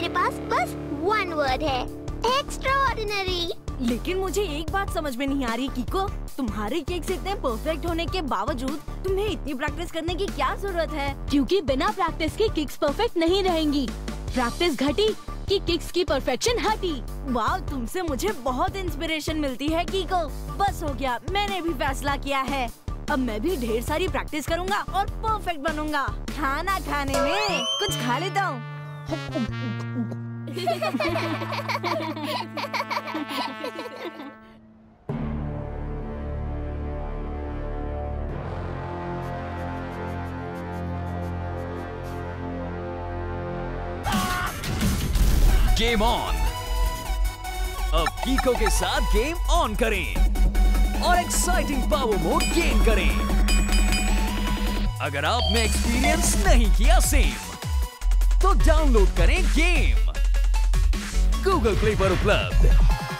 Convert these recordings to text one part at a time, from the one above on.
पास बस one word है, extraordinary. लेकिन मुझे एक बात समझ में नहीं आ रही कीको, तुम्हारे केक्स इतने परफेक्ट होने के बावजूद तुम्हें इतनी प्रैक्टिस करने की क्या जरूरत है? क्योंकि बिना प्रैक्टिस के किक्स परफेक्ट नहीं रहेंगी। प्रैक्टिस घटी कि किक्स की परफेक्शन हटी। वाह, तुमसे मुझे बहुत इंस्पिरेशन मिलती है कीको। बस हो गया, मैंने भी फैसला किया है। अब मैं भी ढेर सारी प्रैक्टिस करूंगा और परफेक्ट बनूंगा। खाना खाने में कुछ खा लेता हूँ। Game on. अब कीको के साथ गेम ऑन करें और एक्साइटिंग पावर मोड गेन करें। अगर आपने एक्सपीरियंस नहीं किया सेम, तो डाउनलोड करें गेम गूगल प्ले पर उपलब्ध।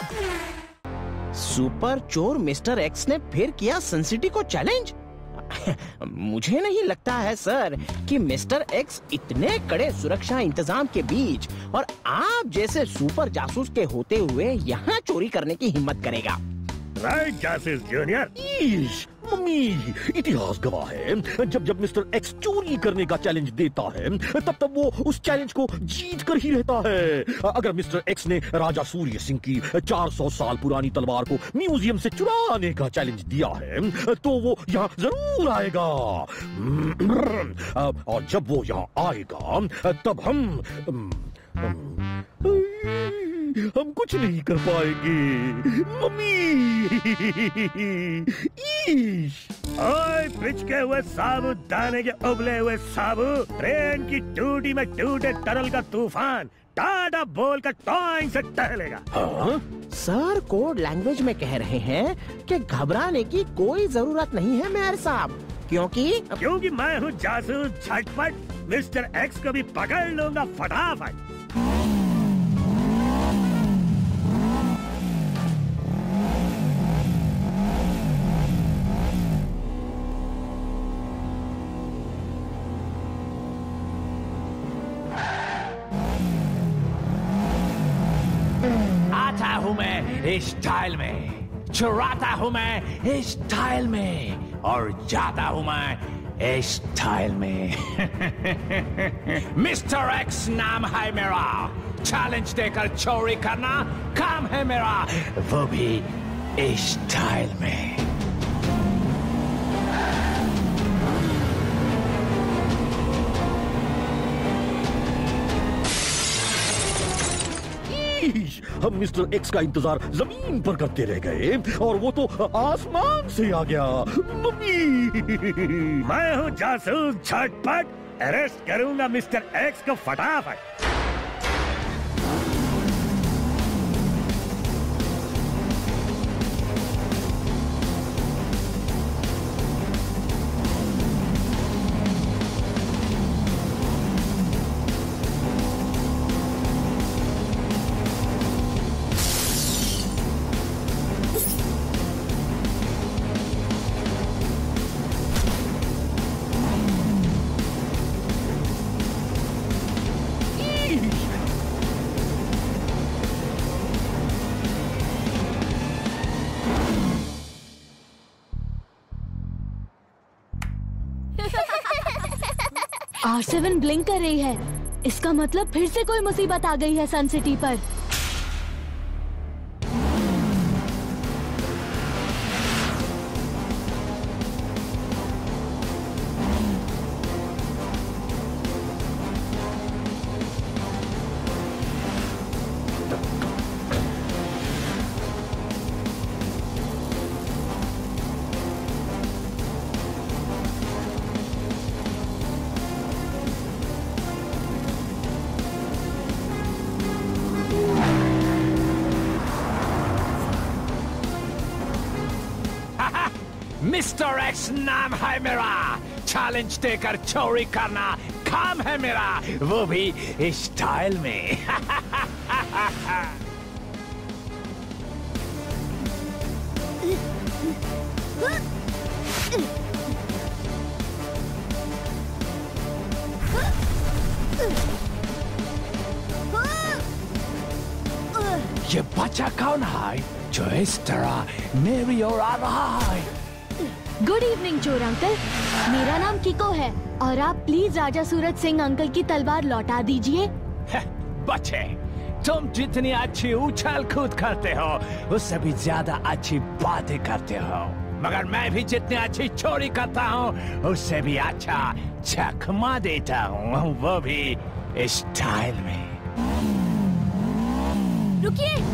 सुपर चोर मिस्टर एक्स ने फिर किया सनसिटी को चैलेंज। मुझे नहीं लगता है सर कि मिस्टर एक्स इतने कड़े सुरक्षा इंतजाम के बीच और आप जैसे सुपर जासूस के होते हुए यहाँ चोरी करने की हिम्मत करेगा। राइट जासूस जूनियर। मम्मी, इतिहास गवाह है जब जब मिस्टर एक्स चोरी करने का चैलेंज देता है तब तब वो उस चैलेंज को जीत कर ही रहता है। अगर मिस्टर एक्स ने राजा सूर्य सिंह की 400 साल पुरानी तलवार को म्यूजियम से चुराने का चैलेंज दिया है तो वो यहाँ जरूर आएगा। और जब वो यहाँ आएगा तब हम कुछ नहीं कर पाएंगे मम्मी। ओए पिचके हुए साबु, दाने के उबले हुए साबु, ट्रेन की टूटी में टूटे तरल का तूफान टाटा बोल कर टॉइंग से टहलेगा। हाँ? सर कोड लैंग्वेज में कह रहे हैं कि घबराने की कोई जरूरत नहीं है मेयर साहब, क्योंकि मैं हूँ जासूस झटपट। मिस्टर एक्स को भी पकड़ लूंगा फटाफट। आता हूँ मैं इस स्टाइल में, चुराता हूँ मैं इस स्टाइल में, और जाता हूँ मैं इस स्टाइल में। मिस्टर एक्स नाम है मेरा, चैलेंज देकर चोरी करना काम है मेरा, वो भी इस स्टाइल में। हम मिस्टर एक्स का इंतजार जमीन पर करते रह गए और वो तो आसमान से आ गया मम्मी। मैं हूँ जासूस झटपट, अरेस्ट करूंगा मिस्टर एक्स को फटाफट। R7 ब्लिंक कर रही है, इसका मतलब फिर से कोई मुसीबत आ गई है सन सिटी पर। मिस्टर एक्स नाम है मेरा, चैलेंज देकर चोरी करना काम है मेरा, वो भी इस स्टाइल में। ये बच्चा कौन है जो इस तरह मेरी ओर आ रहा है? गुड इवनिंग चोर अंकल, मेरा नाम किको है और आप प्लीज राजा सूरज सिंह अंकल की तलवार लौटा दीजिए। बच्चे, तुम जितनी अच्छी उछल कूद करते हो उससे भी ज्यादा अच्छी बातें करते हो, मगर मैं भी जितनी अच्छी चोरी करता हूँ उससे भी अच्छा चकमा देता हूँ, वो भी स्टाइल में। रुकिए,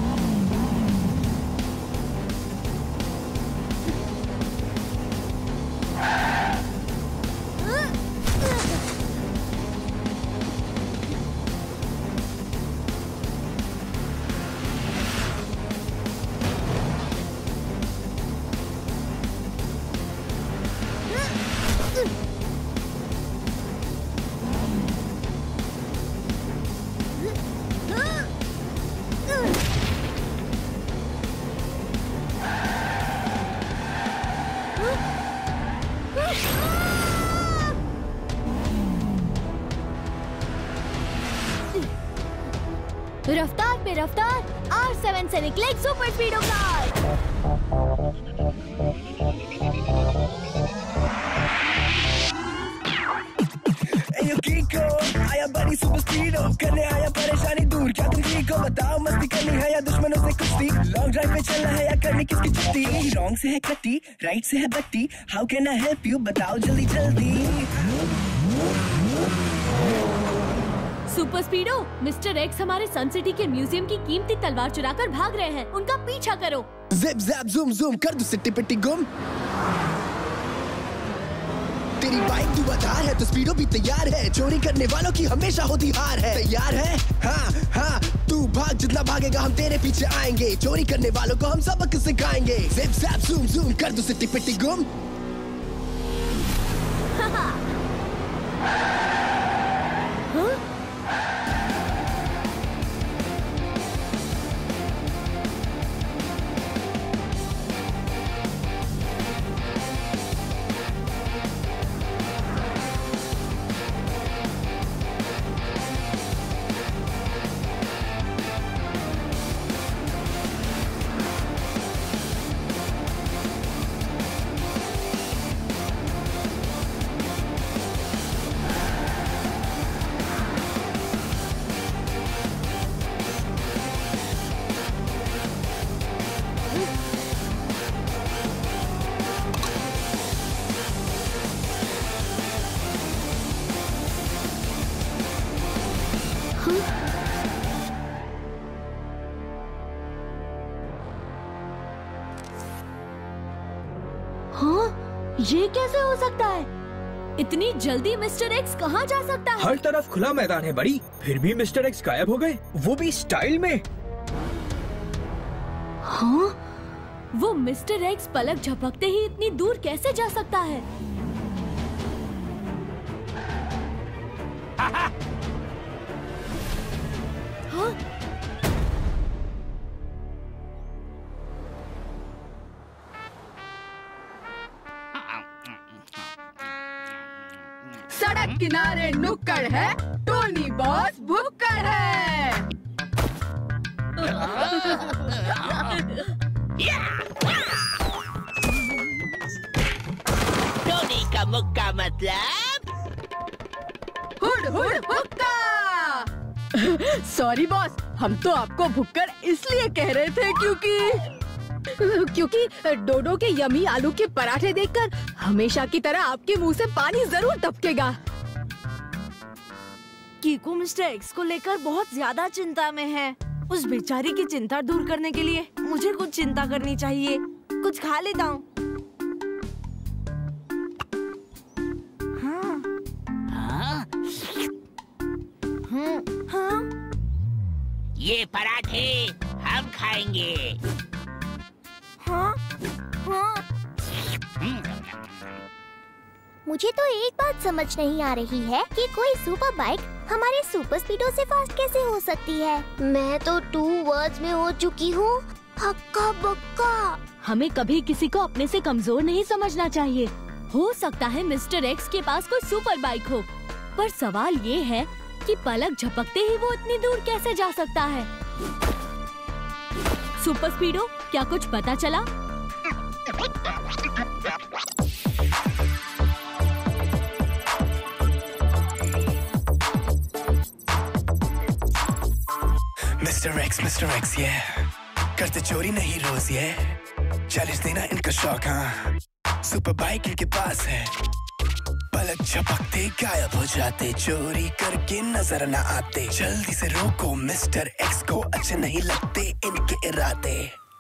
रफ्तार पे रफ्तार, R7 से निकले एक सुपर स्पीडो कार। आया बड़ी सुपर स्पीडो, करने आया परेशानी दूर, क्या तुम ठीक हो? बताओ मस्ती करनी है या दुश्मनों से कुश्ती? लॉन्ग ड्राइव पे चलना है या करनी किसकी छुट्टी? रॉन्ग से है कट्टी, राइट से है बट्टी, how can I help you? बताओ जल्दी जल्दी। सुपर स्पीडो, मिस्टर एक्स हमारे सन सिटी के म्यूजियम की कीमती तलवार चुराकर भाग रहे हैं, उनका पीछा करो। ज़िप ज़ैप ज़ूम ज़ूम कर दो सिट्टी पिट्टी गुम। तेरी बाइक तू आधार है तो स्पीडो भी तैयार है, चोरी करने वालों की हमेशा होती हार है। तैयार है? हाँ हाँ, तू भाग, जितना भागेगा हम तेरे पीछे आएंगे, चोरी करने वालों को हम सबक सिखाएंगे। ज़िप ज़ैप ज़ूम ज़ूम कर दो सिट्टी पिट्टी गुम। ये कैसे हो सकता है? इतनी जल्दी मिस्टर एक्स कहाँ जा सकता है? हर तरफ खुला मैदान है बड़ी, फिर भी मिस्टर एक्स गायब हो गए, वो भी स्टाइल में। हाँ? वो मिस्टर एक्स पलक झपकते ही इतनी दूर कैसे जा सकता है? हाँ? सड़क किनारे नुक्कड़ है, टोनी बॉस भुक्कड़ है। टोनी का मुक्का मतलब हुड हुड हुक्का। सॉरी बॉस, हम तो आपको भुक्कड़ इसलिए कह रहे थे क्योंकि डोडो के यमी आलू के पराठे देखकर हमेशा की तरह आपके मुंह से पानी जरूर टपकेगा। कीको मिस्टर एक्स को लेकर बहुत ज्यादा चिंता में है। उस बेचारी की चिंता दूर करने के लिए मुझे कुछ चिंता करनी चाहिए। कुछ खा लेता हूँ। हाँ। हाँ? ये पराठे हम खाएंगे। हाँ? हाँ? मुझे तो एक बात समझ नहीं आ रही है कि कोई सुपर बाइक हमारे सुपर स्पीडो से फास्ट कैसे हो सकती है। मैं तो 2 वर्ड्स में हो चुकी हूँ, हक्का बक्का। हमें कभी किसी को अपने से कमजोर नहीं समझना चाहिए। हो सकता है मिस्टर एक्स के पास कोई सुपर बाइक हो, पर सवाल ये है कि पलक झपकते ही वो इतनी दूर कैसे जा सकता है। सुपर स्पीडो, क्या कुछ पता चला? मिस्टर एक्स ये करते चोरी नहीं रोज ये चैलेंज देना इनका शौक। हाँ सुपर बाइक इनके पास है, पलक झपकते गायब हो जाते, चोरी करके नजर न आते। जल्दी से रोको मिस्टर एक्स को, अच्छे नहीं लगते इनके इरादे।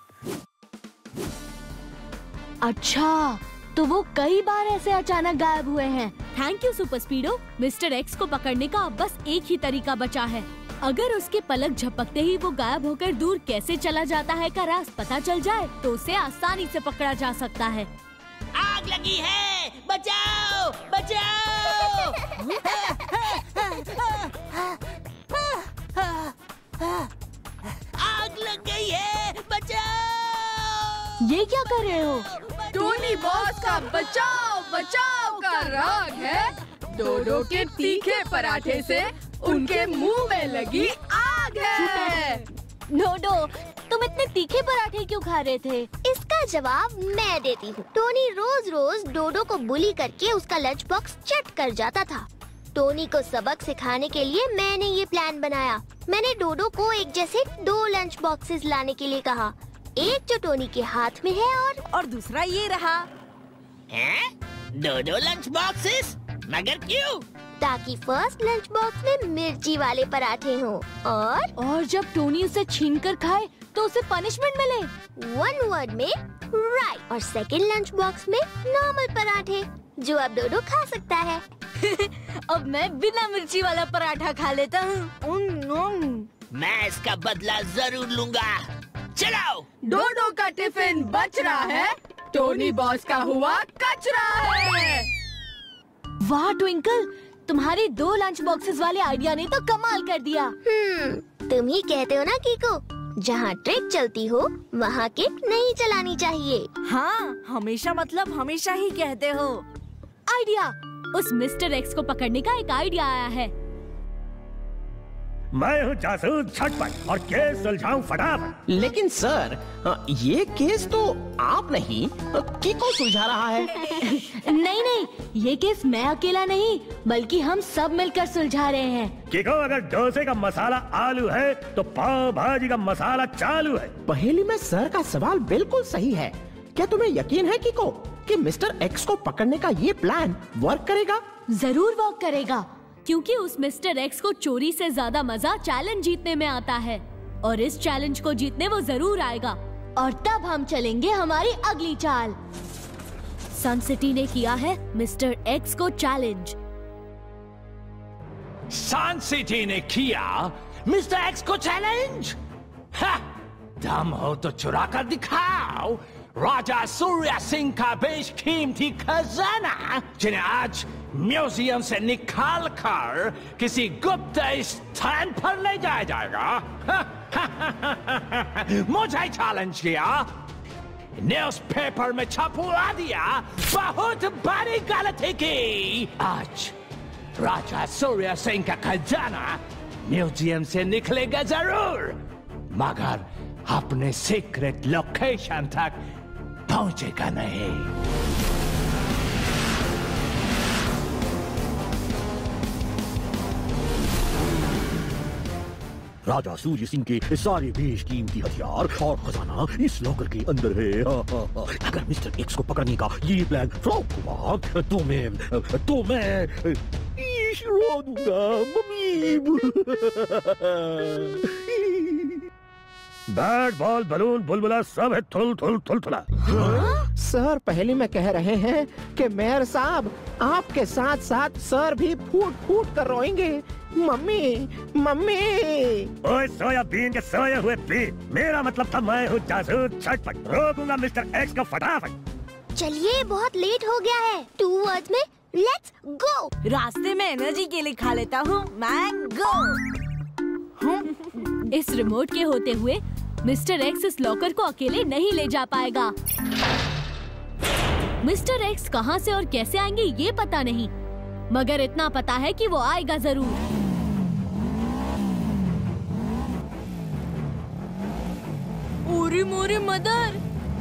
अच्छा, तो वो कई बार ऐसे अचानक गायब हुए हैं। Thank you super Speedo. Mister X को पकड़ने का अब बस एक ही तरीका बचा है। अगर उसके पलक झपकते ही वो गायब होकर दूर कैसे चला जाता है का राज पता चल जाए तो उसे आसानी से पकड़ा जा सकता है। आग लगी है, बचाओ बचाओ। आग लग गई है, बचाओ। ये क्या कर रहे हो? टोनी बॉस का बचाओ बचाओ का राग है। डोडो के तीखे पराठे से उनके मुंह में लगी आग है। डोडो, तुम इतने तीखे पराठे क्यों खा रहे थे? इसका जवाब मैं देती हूँ। टोनी रोज रोज डोडो को बुली करके उसका लंच बॉक्स चट कर जाता था। टोनी को सबक सिखाने के लिए मैंने ये प्लान बनाया। मैंने डोडो को एक जैसे 2 लंच बॉक्सेस लाने के लिए कहा, एक जो टोनी के हाथ में है और दूसरा ये रहा। हैं? 2 लंच बॉक्सेस? मगर क्यों? ताकि फर्स्ट लंच बॉक्स में मिर्ची वाले पराठे हों और जब टोनी उसे छीनकर खाए तो उसे पनिशमेंट मिले। 1 वर्ड में राइट। और सेकंड लंच बॉक्स में नॉर्मल पराठे जो अब डोडो खा सकता है। अब मैं बिना मिर्ची वाला पराठा खा लेता हूँ। मैं इसका बदला जरूर लूंगा। चलाओ। डोडो का टिफिन बच रहा है, टोनी बॉस का हुआ कचरा है। वाह ट्विंकल, तुम्हारे 2 लंच बॉक्सेस वाले आइडिया ने तो कमाल कर दिया। तुम ही कहते हो ना कीको, जहाँ ट्रिक चलती हो वहाँ किक नहीं चलानी चाहिए। हाँ, हमेशा मतलब हमेशा ही कहते हो। आइडिया, उस मिस्टर एक्स को पकड़ने का एक आइडिया आया है। मैं हूँ जासूस झटपट और केस सुलझाऊं फटाफट। लेकिन सर, ये केस तो आप नहीं कीको सुलझा रहा है। नहीं, ये केस मैं अकेला नहीं बल्कि हम सब मिलकर सुलझा रहे हैं। कीको, अगर डोसे का मसाला आलू है तो पाव भाजी का मसाला चालू है। पहेली में सर का सवाल बिल्कुल सही है। क्या तुम्हें यकीन है कीको कि मिस्टर एक्स को पकड़ने का ये प्लान वर्क करेगा? जरूर वर्क करेगा, क्योंकि उस मिस्टर एक्स को चोरी से ज्यादा मजा चैलेंज जीतने में आता है और इस चैलेंज को जीतने वो जरूर आएगा। और तब हम चलेंगे हमारी अगली चाल। सन सिटी ने किया है मिस्टर एक्स को चैलेंज। सन सिटी ने किया मिस्टर एक्स को चैलेंज? दम हो तो चुरा कर दिखाओ राजा सूर्य सिंह का बेशकीमती खजाना, जिन्हें आज म्यूजियम से निकाल कर किसी गुप्त स्थान पर ले जाया जाएगा। मुझे चैलेंज किया, न्यूज़पेपर में छपवा दिया, बहुत बड़ी गलती की। आज राजा सूर्य सिंह का खजाना म्यूजियम से निकलेगा जरूर, मगर अपने सीक्रेट लोकेशन तक पहुंचेगा नहीं। राजा सूर्य सिंह के सारे बेशकीमती हथियार और खजाना इस लॉकर के अंदर है। अगर मिस्टर एक्स को पकड़ने का ये प्लान फ्लॉप हुआ तो मैं रो दूंगा मम्मी। बैट बॉल बलून बुलबुला सब है थुल थुल थुल थुला। सर पहले में कह रहे हैं कि मेयर साहब आपके साथ साथ सर भी फूट फूट कर रोएंगे। Mummy mummy. ओए सोयाबीन के सोए हुए बीन, मेरा मतलब था मैं हूँ जासूस झटपट, रोकूंगा मिस्टर एक्स को फटाफट। चलिए बहुत लेट हो गया है। 2 वर्ड्स में लेट्स गो। रास्ते में एनर्जी के लिए खा लेता हूँ मैंगो। इस रिमोट के होते हुए मिस्टर एक्स इस लॉकर को अकेले नहीं ले जा पाएगा। मिस्टर एक्स कहां से और कैसे आएंगे ये पता नहीं, मगर इतना पता है कि वो आएगा जरूर। मेरी मोरी मदर।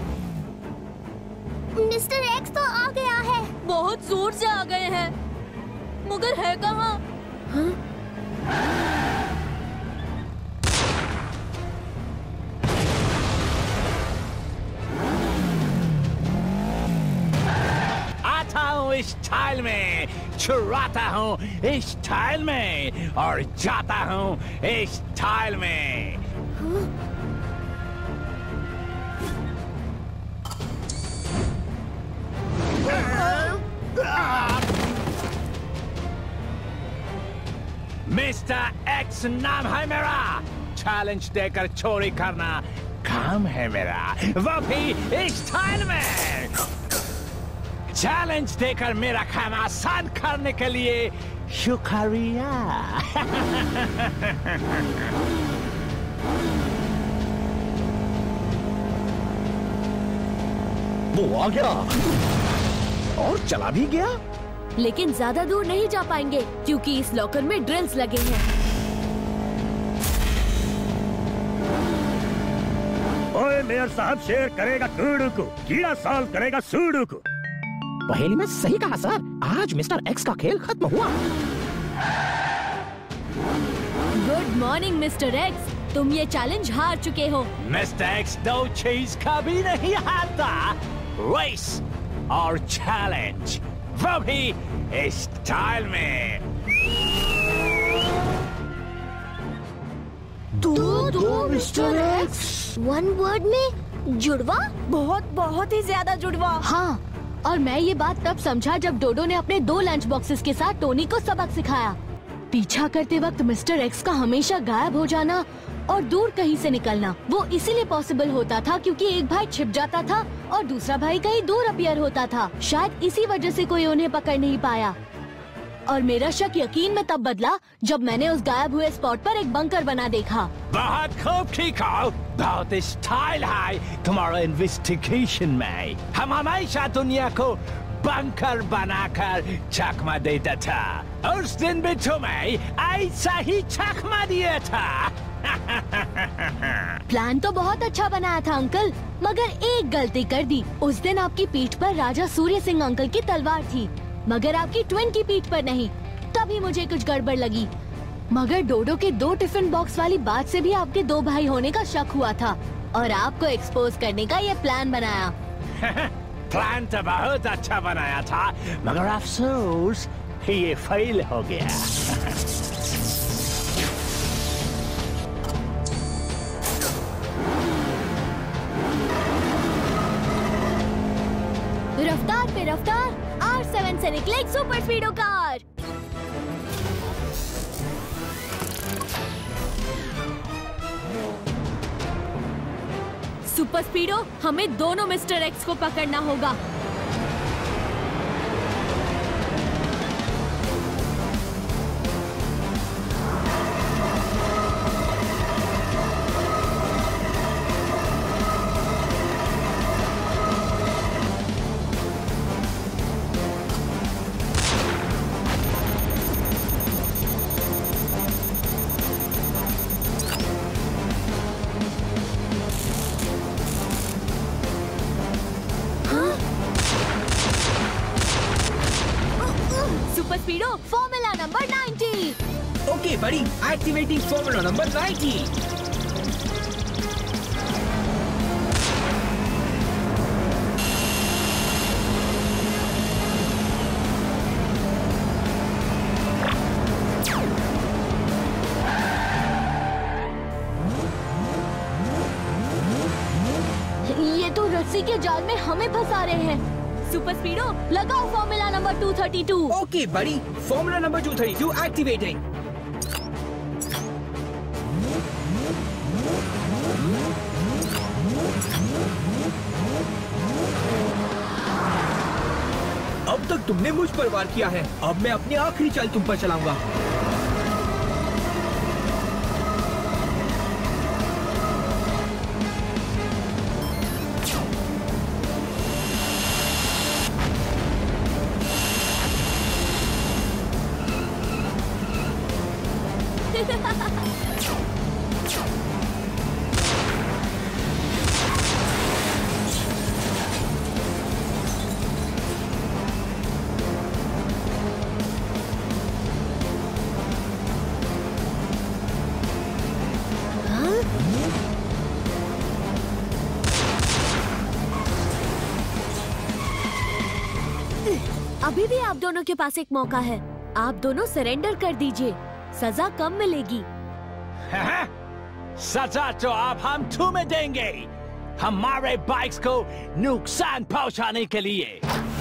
मिस्टर एक्स तो आ गया है। बहुत जोर से आ गए हैं, मगर है कहाँ? हाँ? आता हूँ इस स्टाइल में, चुराता हूँ इस स्टाइल में और जाता हूँ इस स्टाइल में। मिस्टर एक्स नाम है मेरा, चैलेंज देकर चोरी करना काम है मेरा, वो भी इस स्टाइल में। चैलेंज देकर मेरा काम आसान करने के लिए शुक्रिया। वो आ गया और चला भी गया। लेकिन ज्यादा दूर नहीं जा पाएंगे क्योंकि इस लॉकर में ड्रिल्स लगे हैं। ओए मेयर साहब, शेर करेगा कूड़ू को, कीड़ा सॉल्व करेगा सूडू को। पहेली में सही कहा सर, आज मिस्टर एक्स का खेल खत्म हुआ। गुड मॉर्निंग मिस्टर एक्स, तुम ये चैलेंज हार चुके हो। मिस्टर एक्स दो चीज कभी नहीं हारता, रेस और चैलेंज, वो भी इस स्टाइल में। दो मिस्टर एक्स, वन वर्ड में जुड़वा? बहुत ही ज्यादा जुड़वा। हाँ, और मैं ये बात तब समझा जब डोडो ने अपने 2 लंच बॉक्सेस के साथ टोनी को सबक सिखाया। पीछा करते वक्त मिस्टर एक्स का हमेशा गायब हो जाना और दूर कहीं से निकलना, वो इसीलिए पॉसिबल होता था क्योंकि एक भाई छिप जाता था और दूसरा भाई कहीं दूर अपीयर होता था। शायद इसी वजह से कोई उन्हें पकड़ नहीं पाया। और मेरा शक यकीन में तब बदला जब मैंने उस गायब हुए स्पॉट पर एक बंकर बना देखा। बहुत खूब ठीक हो, बहुत स्टाइल है तुम्हारा इन्वेस्टिगेशन में। हम हमेशा दुनिया को बंकर बनाकर चकमा देता था, उस दिन भी तुम्हें ऐसा ही चकमा दिया था। प्लान तो बहुत अच्छा बनाया था अंकल, मगर एक गलती कर दी। उस दिन आपकी पीठ पर राजा सूर्य सिंह अंकल की तलवार थी, मगर आपकी ट्विन की पीठ पर नहीं। तभी मुझे कुछ गड़बड़ लगी। मगर डोडो के 2 टिफिन बॉक्स वाली बात से भी आपके 2 भाई होने का शक हुआ था और आपको एक्सपोज करने का ये प्लान बनाया। प्लान तो बहुत अच्छा बनाया था, मगर अफसोस ये फेल हो गया। रफ्तार पे रफ्तार, R7 से निकले एक super Speedo car. Super Speedo, हमें दोनों मिस्टर एक्स को पकड़ना होगा। Speedo, formula number 90। ओके बड़ी, एक्टिवेटिंग फॉर्मूला नंबर 90। ये तो रस्सी के जाल में हमें फंसा रहे हैं। सुपर स्पीडो, लगाओ फॉर्मूला नंबर 232। ओके बड़ी, फॉर्मूला नंबर 232 एक्टिवेटिंग। अब तक तुमने मुझ पर वार किया है, अब मैं अपनी आखिरी चाल तुम पर चलाऊंगा। अभी भी आप दोनों के पास एक मौका है। आप दोनों सरेंडर कर दीजिए, सजा कम मिलेगी। सजा तो अब हम तुम्हें देंगे, हमारे बाइक्स को नुकसान पहुंचाने के लिए।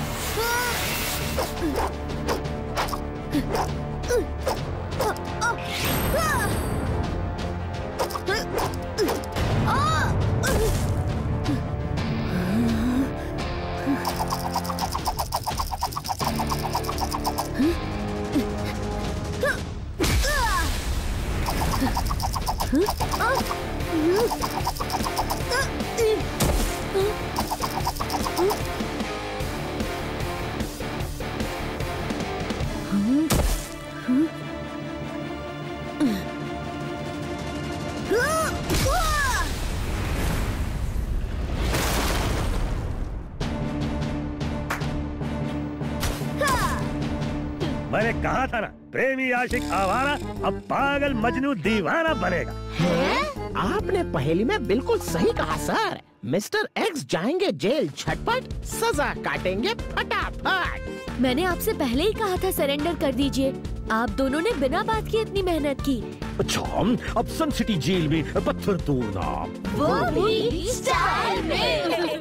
मैंने कहा था ना, प्रेमी आशिक आवारा अब पागल मजनू दीवाना बनेगा। आपने पहेली में बिल्कुल सही कहा सर। मिस्टर एक्स जाएंगे जेल झटपट, सजा काटेंगे फटाफट। मैंने आपसे पहले ही कहा था सरेंडर कर दीजिए। आप दोनों ने बिना बात की इतनी मेहनत की। अच्छा, अब सन सिटी जेल में पत्थर तोड़ना, वो भी स्टाइल में।